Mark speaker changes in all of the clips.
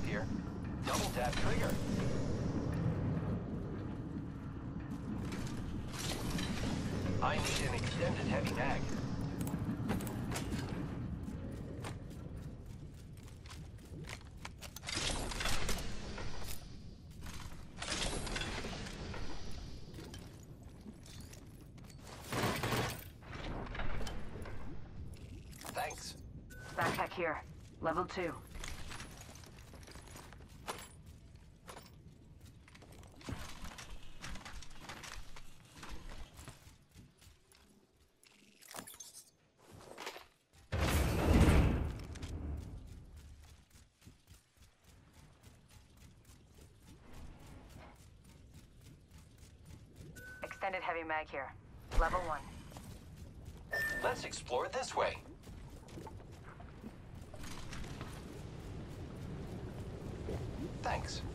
Speaker 1: here. Double tap trigger. I need an extended heavy mag. Thanks.
Speaker 2: Backpack here. Level 2. Extended heavy mag here. Level 1.
Speaker 1: Let's explore this way. Thanks.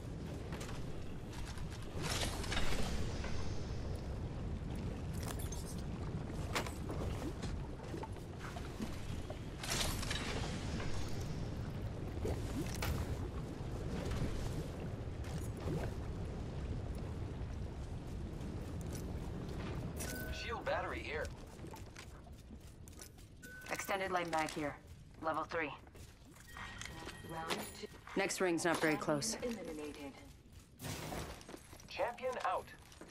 Speaker 1: Shield battery here.
Speaker 2: Extended light mag here. Level 3.
Speaker 3: Round 2.
Speaker 2: Next ring's not very close.
Speaker 3: Eliminated.
Speaker 1: Champion out.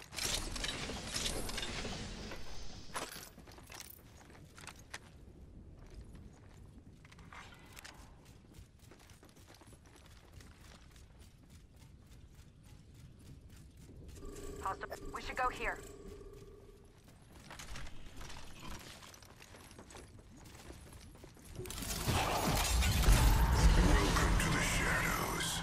Speaker 2: Hostile. We should go here.
Speaker 4: Welcome to the shadows.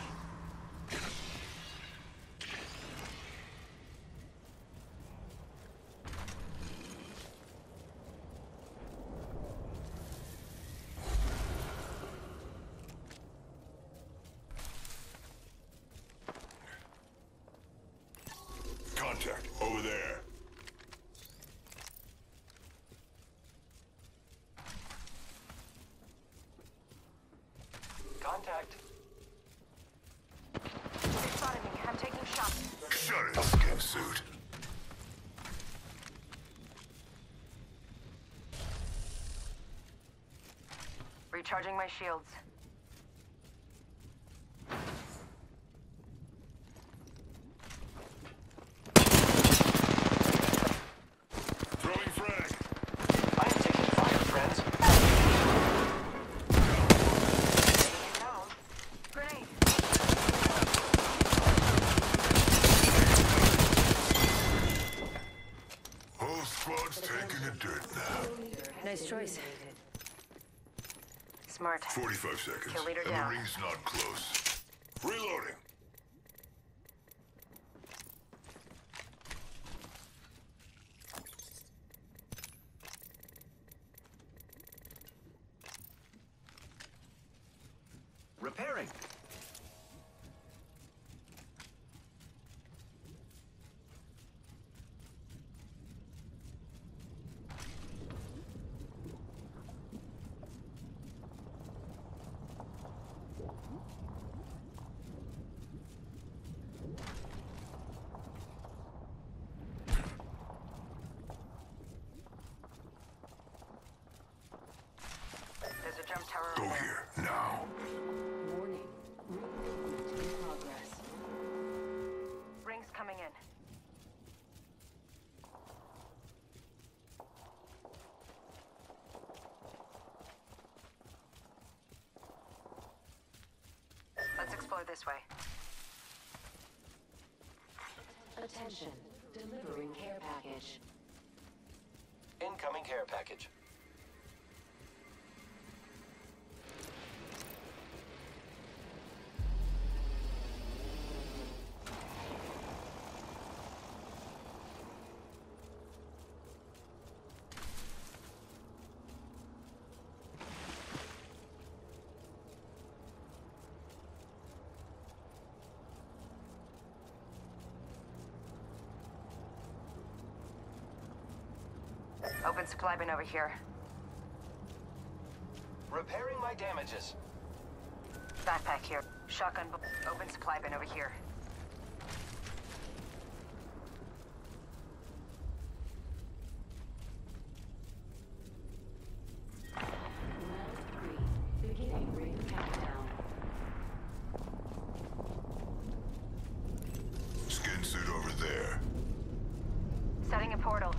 Speaker 4: Contact over there.
Speaker 1: Contact.
Speaker 2: They spotted me. I'm taking shots.
Speaker 4: Shut it, skin suit.
Speaker 2: Recharging my shields.
Speaker 4: Throwing frag.
Speaker 1: I am taking fire, friends.
Speaker 2: Down. Grenade.
Speaker 4: Whole squad's taking a dirt nap.
Speaker 2: Nice choice. Smart.
Speaker 4: 45 seconds.
Speaker 2: Kill leader
Speaker 4: and
Speaker 2: down.
Speaker 4: the ring's not close. Reloading.
Speaker 1: Repairing.
Speaker 2: There's a jump tower
Speaker 4: Go
Speaker 2: over there.
Speaker 4: here, now.
Speaker 3: Warning. Recruitment in progress.
Speaker 2: Rings coming in. Let's explore this way.
Speaker 3: Attention. Delivering care package.
Speaker 1: Incoming care package.
Speaker 2: Open supply bin over here.
Speaker 1: Repairing my damages.
Speaker 2: Backpack here. Shotgun. Open supply bin over here.
Speaker 3: Round 3. Beginning ring countdown.
Speaker 4: Skin suit over there.
Speaker 2: Setting a portal.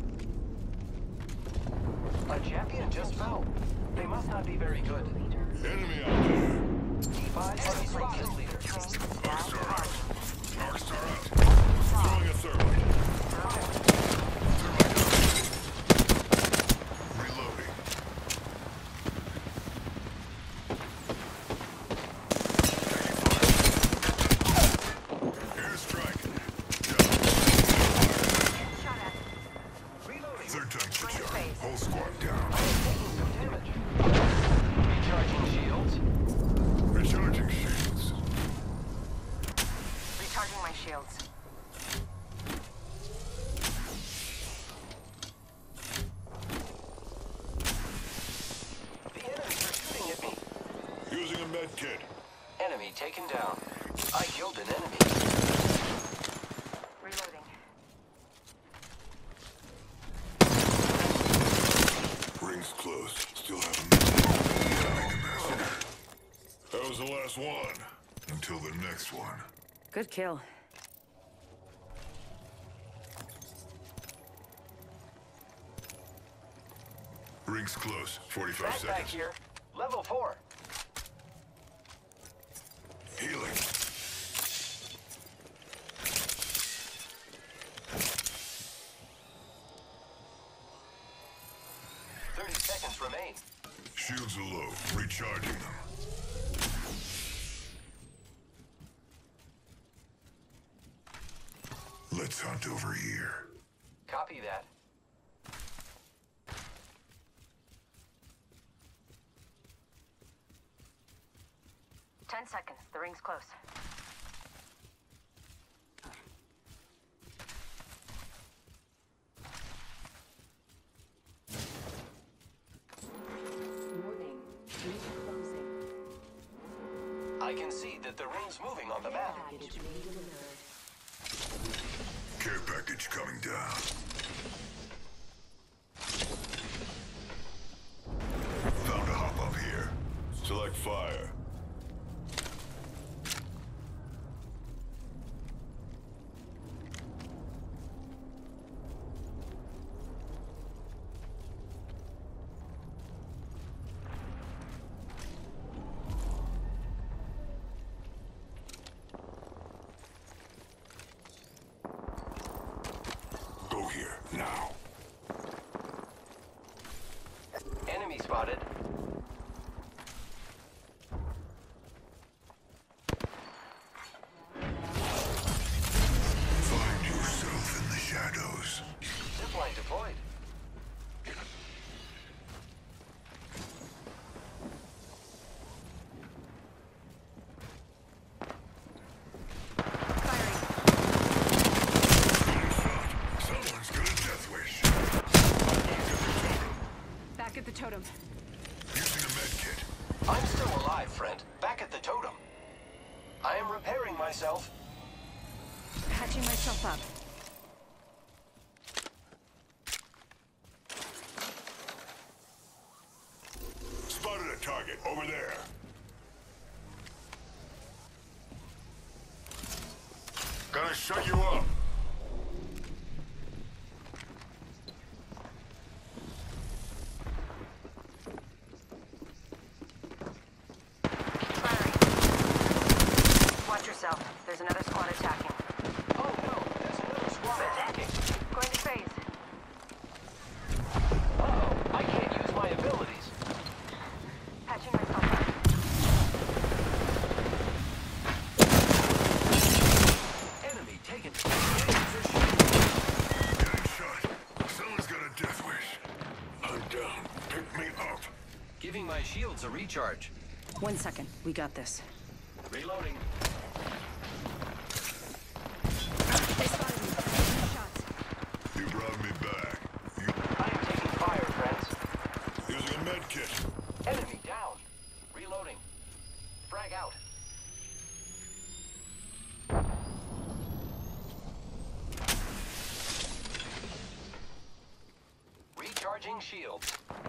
Speaker 1: A champion just fell. They must not be very good.
Speaker 4: Enemy out there.
Speaker 1: D5 enemy spotted leader.
Speaker 4: Dark Star out. Dark Star out. Throwing a thermite. Thermite out. Reloading. Airstrike.
Speaker 2: Shot at.
Speaker 1: Reloading.
Speaker 4: Third time's the
Speaker 2: Going to
Speaker 4: charm.
Speaker 2: phase.
Speaker 4: Whole squad down.
Speaker 1: Taking some damage. Recharging shields.
Speaker 4: Recharging shields.
Speaker 2: Recharging my shields.
Speaker 1: The enemies are shooting at me.
Speaker 4: Using a med kit.
Speaker 1: Enemy taken down. I killed an enemy.
Speaker 2: Reloading.
Speaker 4: Rings close. Still have a minute. That was the last one. Until the next one.
Speaker 2: Good kill.
Speaker 4: Rings close. 45
Speaker 1: Backpack
Speaker 4: seconds.
Speaker 1: here. Level 4.
Speaker 4: Healing.
Speaker 1: Seconds remain.
Speaker 4: Shields are low. Recharging them. Let's hunt over here.
Speaker 1: Copy that.
Speaker 2: Ten seconds. The ring's close.
Speaker 3: Warning. Ring closing.
Speaker 1: I can see that the ring's moving on the map.
Speaker 3: Package being delivered.
Speaker 4: Care package coming down. Found a hop up here. Select fire. Go here, now.
Speaker 1: Enemy spotted.
Speaker 4: Find yourself in the shadows.
Speaker 1: Zipline deployed.
Speaker 4: Someone's got a death wish. Back at the totem.
Speaker 2: Back at the totem.
Speaker 4: Using a med kit.
Speaker 1: I'm still alive, friend. Back at the totem. I am repairing myself.
Speaker 2: Patching myself up.
Speaker 4: Spotted a target over there. Gonna shut you up.
Speaker 2: Firing. Watch yourself. There's another squad attacking.
Speaker 1: Oh no, there's another squad attacking.
Speaker 2: Going to phase.
Speaker 1: Uh-oh, I can't use my abilities.
Speaker 2: Patching myself up.
Speaker 1: Enemy taken.
Speaker 4: Getting shot. Someone's got a death wish. I'm down. Pick me up.
Speaker 1: Giving my shields a recharge.
Speaker 2: 1 second. We got this.
Speaker 1: Reloading.
Speaker 2: They spotted me. Taking shots.
Speaker 4: You brought me back.
Speaker 1: I am taking fire, friends.
Speaker 4: Using a med kit.
Speaker 1: Enemy down. Reloading. Frag out. shields.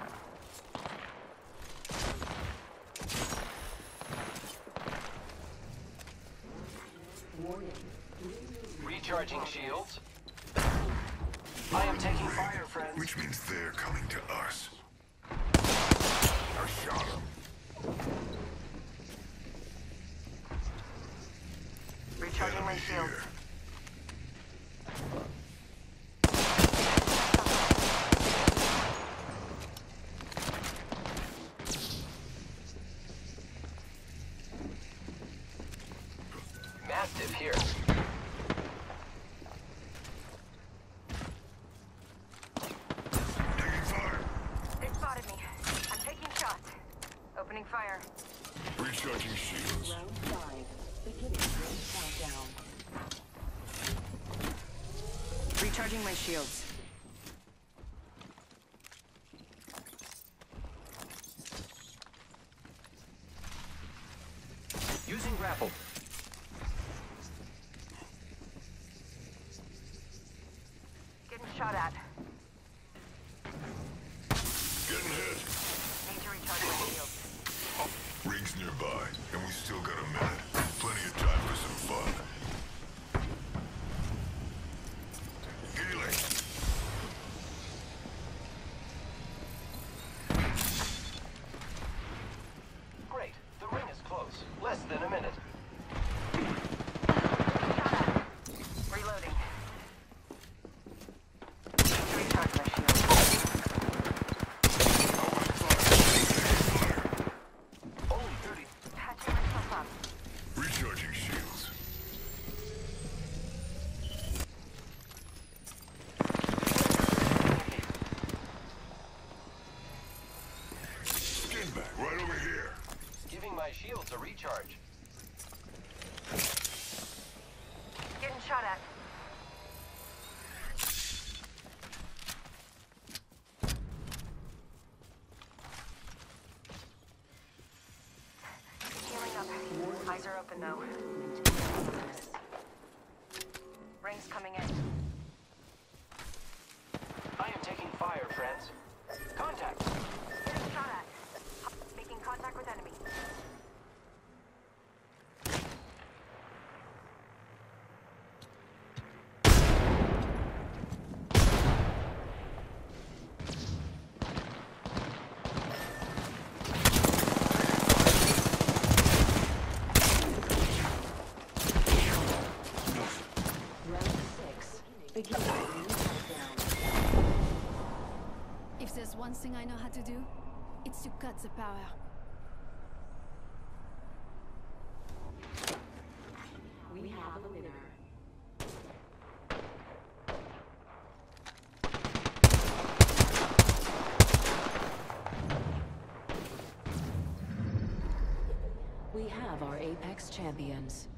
Speaker 3: Warning.
Speaker 1: Recharging shields. I am taking fire, friends.
Speaker 4: Which means they're coming to us. I shot him.
Speaker 2: Recharging my
Speaker 4: Enemy
Speaker 2: shield.
Speaker 4: here.
Speaker 1: Mastiff here.
Speaker 4: Taking fire.
Speaker 2: They spotted me. I'm taking shots. Opening fire.
Speaker 4: Recharging shields.
Speaker 3: Round 5. Beginning ring countdown.
Speaker 2: Recharging my shields.
Speaker 1: Using grapple.
Speaker 2: Getting shot at.
Speaker 4: Getting hit.
Speaker 2: Need to recharge my shields.
Speaker 4: Rings nearby, and we still got a minute. Plenty of time for some fun. Healing.
Speaker 1: Great. The ring is close. Less than a minute.
Speaker 2: Shot at. Reloading. Need to recharge my shields.
Speaker 1: Only 30.
Speaker 2: Patching myself up.
Speaker 4: Recharging shields. Skin back, right over here.
Speaker 1: Giving my shields a recharge.
Speaker 2: Getting shot at. Healing up. Eyes are open though. Rings coming in.
Speaker 1: I am taking fire, friends. Contact.
Speaker 2: Getting shot at. Making contact with enemy.
Speaker 3: Round 6. Beginning ring countdown.
Speaker 5: If there's one thing I know how to do, it's to cut the power.
Speaker 3: We have a winner. We have our Apex champions.